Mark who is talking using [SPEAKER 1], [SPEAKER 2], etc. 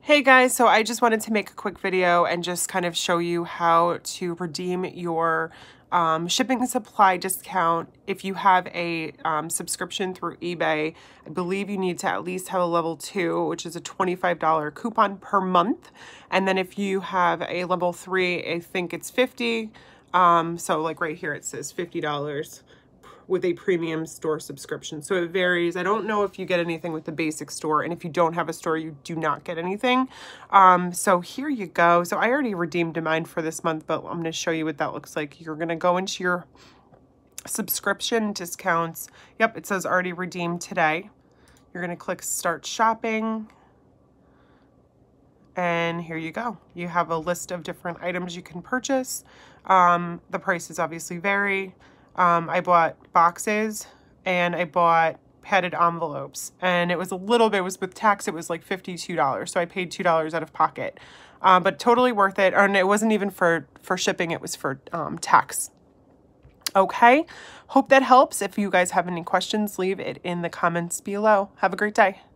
[SPEAKER 1] Hey guys, so I just wanted to make a quick video and just kind of show you how to redeem your shipping and supply discount. If you have a subscription through eBay, I believe you need to at least have a level 2, which is a $25 coupon per month. And then if you have a level 3, I think it's 50. So like right here, it says $50 with a premium store subscription. So it varies. I don't know if you get anything with the basic store, and if you don't have a store, you do not get anything. So here you go. So I already redeemed mine for this month, but I'm gonna show you what that looks like. You're gonna go into your subscription discounts. Yep, it says already redeemed today. You're gonna click start shopping. And here you go. You have a list of different items you can purchase. The prices obviously vary. I bought boxes and I bought padded envelopes, and it was a little bit, with tax, it was like $52. So I paid $2 out of pocket, but totally worth it. And it wasn't even for shipping, it was for tax. Okay, hope that helps. If you guys have any questions, leave it in the comments below. Have a great day.